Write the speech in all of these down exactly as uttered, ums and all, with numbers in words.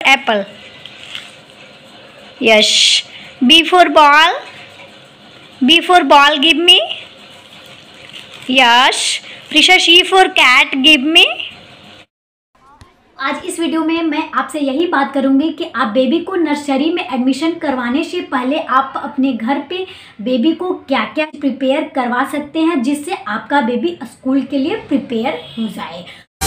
apple. Yes. B for ball. B for ball, give me. Yes. Prisha, C for cat, give me. आज इस video में मैं आपसे यही बात करूंगी कि आप बेबी को नर्सरी में एडमिशन करवाने से पहले आप अपने घर पे बेबी को क्या क्या प्रिपेयर करवा सकते हैं जिससे आपका बेबी स्कूल के लिए प्रिपेयर हो जाए।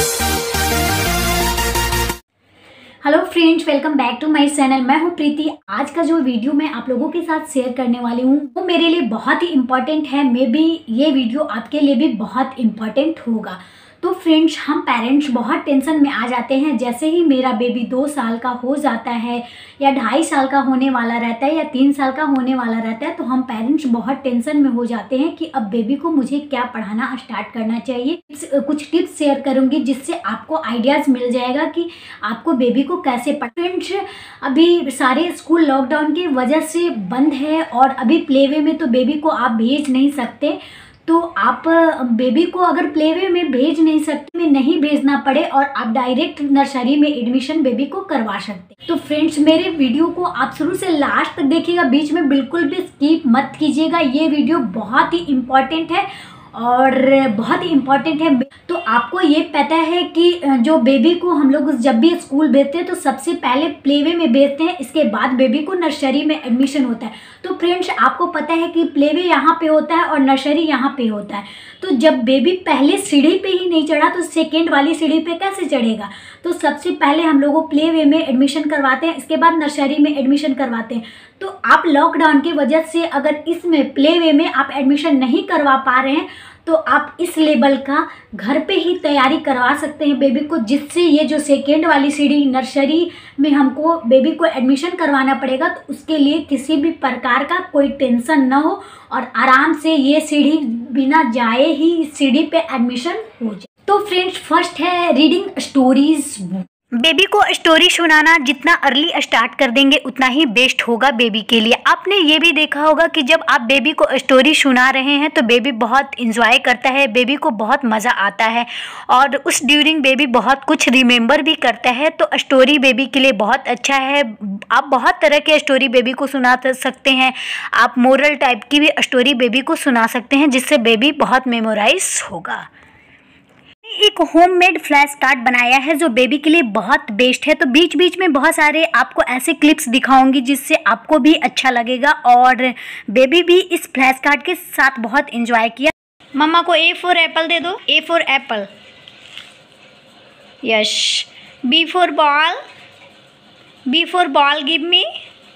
Hello friends, welcome back to my channel. मैं हूं प्रीति। आज का जो वीडियो मैं आप लोगों के साथ शेयर करने वाली हूं वो मेरे लिए बहुत ही इम्पोर्टेंट है। मे बी ये वीडियो आपके लिए भी बहुत इम्पोर्टेंट होगा। तो फ्रेंड्स, हम पेरेंट्स बहुत टेंशन में आ जाते हैं जैसे ही मेरा बेबी दो साल का हो जाता है या ढाई साल का होने वाला रहता है या तीन साल का होने वाला रहता है, तो हम पेरेंट्स बहुत टेंशन में हो जाते हैं कि अब बेबी को मुझे क्या पढ़ाना स्टार्ट करना चाहिए। कुछ टिप्स शेयर करूंगी जिससे आपको आइडियाज़ मिल जाएगा कि आपको बेबी को कैसे पढ़। फ्रेंड्स, अभी सारे स्कूल लॉकडाउन की वजह से बंद है और अभी प्ले वे में तो बेबी को आप भेज नहीं सकते। तो आप बेबी को अगर प्ले वे में भेज नहीं सकते, में नहीं भेजना पड़े और आप डायरेक्ट नर्सरी में एडमिशन बेबी को करवा सकते। तो फ्रेंड्स, मेरे वीडियो को आप शुरू से लास्ट तक देखिएगा, बीच में बिल्कुल भी स्किप मत कीजिएगा। ये वीडियो बहुत ही इम्पॉर्टेंट है और बहुत ही इम्पॉर्टेंट है। तो आपको ये पता है कि जो बेबी को हम लोग जब भी स्कूल भेजते हैं तो सबसे पहले प्लेवे में भेजते हैं, इसके बाद बेबी को नर्सरी में एडमिशन होता है। तो फ्रेंड्स, आपको पता है कि प्लेवे यहाँ पे होता है और नर्सरी यहाँ पे होता है। तो जब बेबी पहले सीढ़ी पे ही नहीं चढ़ा तो सेकेंड वाली सीढ़ी पे कैसे चढ़ेगा। तो सबसे पहले हम लोगों प्ले वे में एडमिशन करवाते हैं, इसके बाद नर्सरी में एडमिशन करवाते हैं। तो आप लॉकडाउन की वजह से अगर इसमें प्ले वे में आप एडमिशन नहीं करवा पा रहे हैं तो आप इस लेवल का घर पे ही तैयारी करवा सकते हैं बेबी को, जिससे ये जो सेकेंड वाली सीढ़ी नर्सरी में हमको बेबी को एडमिशन करवाना पड़ेगा तो उसके लिए किसी भी प्रकार का कोई टेंशन ना हो और आराम से ये सीढ़ी बिना जाए ही इस सीढ़ी पे एडमिशन हो जाए। तो फ्रेंड्स, फर्स्ट है रीडिंग स्टोरीज बुक। बेबी को स्टोरी सुनाना जितना अर्ली स्टार्ट कर देंगे उतना ही बेस्ट होगा बेबी के लिए। आपने ये भी देखा होगा कि जब आप बेबी को स्टोरी सुना रहे हैं तो बेबी बहुत इंजॉय करता है, बेबी को बहुत मज़ा आता है और उस ड्यूरिंग बेबी बहुत कुछ रिमेंबर भी करता है। तो स्टोरी बेबी के लिए बहुत अच्छा है। आप बहुत तरह के स्टोरी बेबी को सुना सकते हैं। आप मोरल टाइप की भी स्टोरी बेबी को सुना सकते हैं जिससे बेबी बहुत मेमोराइज होगा। एक होममेड फ्लैश कार्ड बनाया है जो बेबी के लिए बहुत बेस्ट है। तो बीच बीच में बहुत सारे आपको ऐसे क्लिप्स दिखाऊंगी जिससे आपको भी अच्छा लगेगा और बेबी भी इस फ्लैश कार्ड के साथ बहुत एंजॉय किया। मम्मा को ए फॉर एप्पल दे दो। A for apple. Yes. B for ball. B for ball, give me.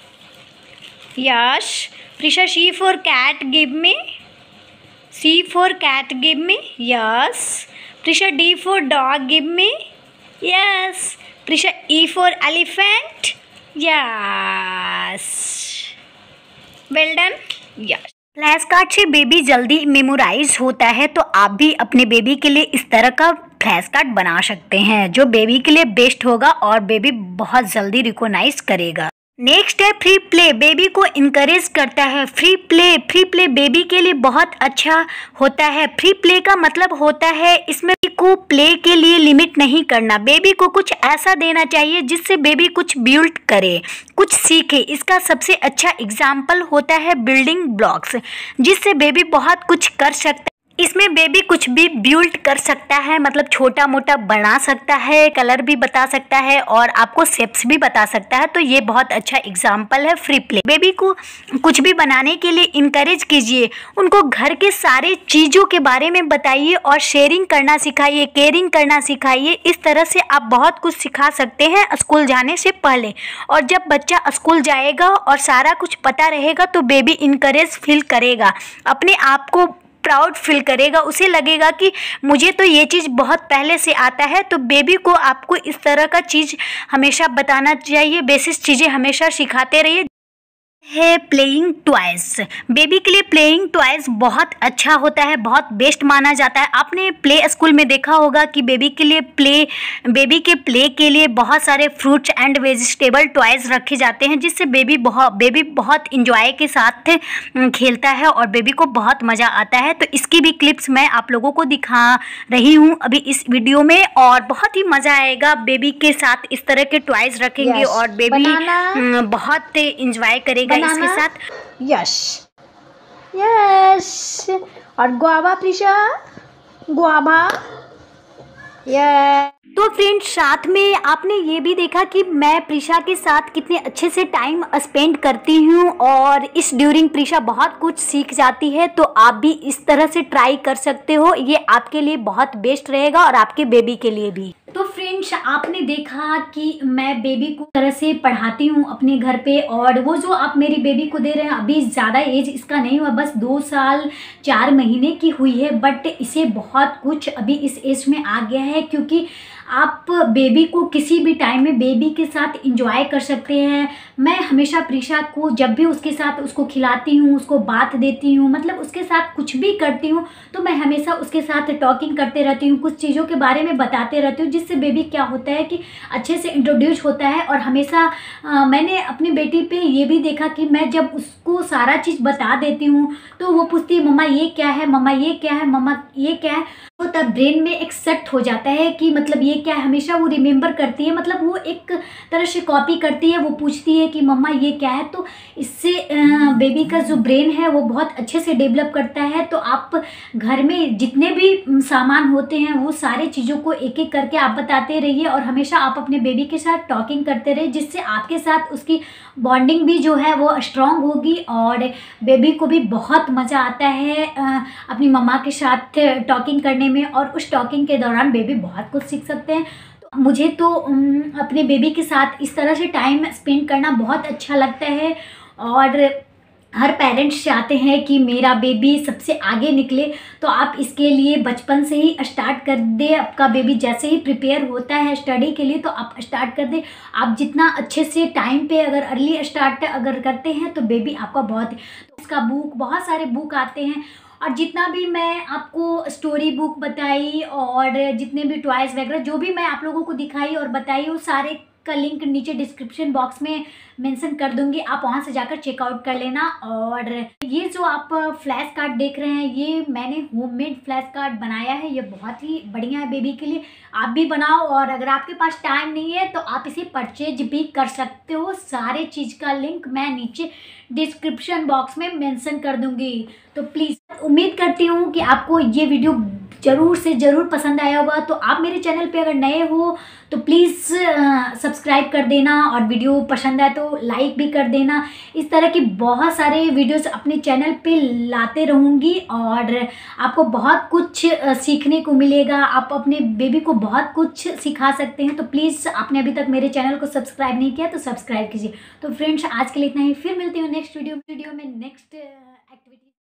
Yes. Prisha, C for cat, give me. C for cat, give me. Yes. Prisha, D for dog, give me. Yes. Prisha, E for elephant. Yes. Well done. Yes. Flash card से baby जल्दी memorise होता है तो आप भी अपने baby के लिए इस तरह का फ्लैश कार्ड बना सकते हैं जो बेबी के लिए बेस्ट होगा और बेबी बहुत जल्दी रिकॉग्नाइज करेगा। नेक्स्ट है फ्री प्ले। बेबी को इनकरेज करता है free play. Free play baby के लिए बहुत अच्छा होता है। फ्री प्ले का मतलब होता है इसमें को प्ले के लिए लिमिट नहीं करना। बेबी को कुछ ऐसा देना चाहिए जिससे बेबी कुछ बिल्ड करे, कुछ सीखे। इसका सबसे अच्छा एग्जाम्पल होता है बिल्डिंग ब्लॉक्स, जिससे बेबी बहुत कुछ कर सकता है। इसमें बेबी कुछ भी बिल्ड कर सकता है, मतलब छोटा मोटा बना सकता है, कलर भी बता सकता है और आपको शेप्स भी बता सकता है। तो ये बहुत अच्छा एग्जाम्पल है फ्री प्ले। बेबी को कुछ भी बनाने के लिए इनकरेज कीजिए, उनको घर के सारे चीज़ों के बारे में बताइए और शेयरिंग करना सिखाइए, केयरिंग करना सिखाइए। इस तरह से आप बहुत कुछ सिखा सकते हैं स्कूल जाने से पहले। और जब बच्चा स्कूल जाएगा और सारा कुछ पता रहेगा तो बेबी इनकरेज फील करेगा, अपने आप को प्राउड फील करेगा। उसे लगेगा कि मुझे तो ये चीज़ बहुत पहले से आता है। तो बेबी को आपको इस तरह का चीज़ हमेशा बताना चाहिए, बेसिक चीज़ें हमेशा सिखाते रहिए। है प्लेइंग टॉयज। बेबी के लिए प्लेइंग टॉयज बहुत अच्छा होता है, बहुत बेस्ट माना जाता है। आपने प्ले स्कूल में देखा होगा कि बेबी के लिए प्ले बेबी के प्ले के लिए बहुत सारे फ्रूट्स एंड वेजिटेबल टॉयज रखे जाते हैं, जिससे बेबी बहुत बेबी बहुत इंजॉय के साथ खेलता है और बेबी को बहुत मज़ा आता है। तो इसकी भी क्लिप्स मैं आप लोगों को दिखा रही हूँ अभी इस वीडियो में, और बहुत ही मज़ा आएगा। बेबी के साथ इस तरह के टॉयज रखेंगे Yes. और बेबी Banana. बहुत इंजॉय करेगा इसके Banana. साथ। यश यश और गुआवा प्रिशा, गुआवा। यस। तो फ्रेंड्स, साथ में आपने ये भी देखा कि मैं प्रिशा के साथ कितने अच्छे से टाइम स्पेंड करती हूँ, और इस ड्यूरिंग प्रिशा बहुत कुछ सीख जाती है। तो आप भी इस तरह से ट्राई कर सकते हो, ये आपके लिए बहुत बेस्ट रहेगा और आपके बेबी के लिए भी। तो फ्रेंड्स, आपने देखा कि मैं बेबी को तरह से पढ़ाती हूँ अपने घर पे, और वो जो आप मेरी बेबी को दे रहे हैं, अभी ज़्यादा एज इसका नहीं हुआ, बस दो साल चार महीने की हुई है, बट इसे बहुत कुछ अभी इस एज में आ गया है, क्योंकि आप बेबी को किसी भी टाइम में बेबी के साथ इंजॉय कर सकते हैं। मैं हमेशा प्रिशा को जब भी उसके साथ उसको खिलाती हूँ, उसको बात देती हूँ, मतलब उसके साथ कुछ भी करती हूँ, तो मैं हमेशा उसके साथ टॉकिंग करते रहती हूँ, कुछ चीज़ों के बारे में बताते रहती हूँ, जिससे बेबी क्या होता है कि अच्छे से इंट्रोड्यूस होता है। और हमेशा आ, मैंने अपनी बेटी पे ये भी देखा कि मैं जब उसको सारा चीज़ बता देती हूँ, तो वो पूछती है मम्मा ये क्या है, मम्मा ये क्या है, मम्मा ये क्या है। तो तब ब्रेन में एक सेट हो जाता है कि मतलब ये क्या है, हमेशा वो रिमेंबर करती है, मतलब वो एक तरह से कॉपी करती है, वो पूछती है कि मम्मा ये क्या है। तो इससे बेबी का जो ब्रेन है वो बहुत अच्छे से डेवलप करता है। तो आप घर में जितने भी सामान होते हैं वो सारे चीज़ों को एक एक करके आप बताते रहिए, और हमेशा आप अपने बेबी के साथ टॉकिंग करते रहिए, जिससे आपके साथ उसकी बॉन्डिंग भी जो है वो स्ट्रॉन्ग होगी, और बेबी को भी बहुत मज़ा आता है अपनी मम्मा के साथ टॉकिंग करने में, और उस टॉकिंग के दौरान बेबी बहुत कुछ सीख सकते हैं। तो मुझे तो अपने बेबी के साथ इस तरह से टाइम स्पेंड करना बहुत अच्छा लगता है, और हर पेरेंट्स चाहते हैं कि मेरा बेबी सबसे आगे निकले। तो आप इसके लिए बचपन से ही स्टार्ट कर दे। आपका बेबी जैसे ही प्रिपेयर होता है स्टडी के लिए, तो आप स्टार्ट कर दे। आप जितना अच्छे से टाइम पे अगर अर्ली स्टार्ट अगर करते हैं, तो बेबी आपका बहुत, तो उसका बुक, बहुत सारे बुक आते हैं, और जितना भी मैं आपको स्टोरी बुक बताई और जितने भी टॉयज़ वगैरह जो भी मैं आप लोगों को दिखाई और बताई, वो सारे का लिंक नीचे डिस्क्रिप्शन बॉक्स में मेंशन कर दूंगी, आप वहां से जाकर चेकआउट कर लेना। और ये जो आप फ्लैश कार्ड देख रहे हैं, ये मैंने होममेड फ्लैश कार्ड बनाया है, ये बहुत ही बढ़िया है बेबी के लिए। आप भी बनाओ, और अगर आपके पास टाइम नहीं है तो आप इसे परचेज भी कर सकते हो। सारे चीज़ का लिंक मैं नीचे डिस्क्रिप्शन बॉक्स में मेंशन कर दूंगी। तो प्लीज़, उम्मीद करती हूँ कि आपको ये वीडियो ज़रूर से ज़रूर पसंद आया होगा। तो आप मेरे चैनल पे अगर नए हो तो प्लीज़ सब्सक्राइब कर देना, और वीडियो पसंद आए तो लाइक भी कर देना। इस तरह की बहुत सारे वीडियोस अपने चैनल पे लाते रहूँगी, और आपको बहुत कुछ सीखने को मिलेगा। आप अपने बेबी को बहुत कुछ सिखा सकते हैं। तो प्लीज़, आपने अभी तक मेरे चैनल को सब्सक्राइब नहीं किया तो सब्सक्राइब कीजिए। तो फ्रेंड्स, आज के लिए इतना ही, फिर मिलती हूँ नेक्स्ट वीडियो वीडियो में नेक्स्ट एक्टिविटी।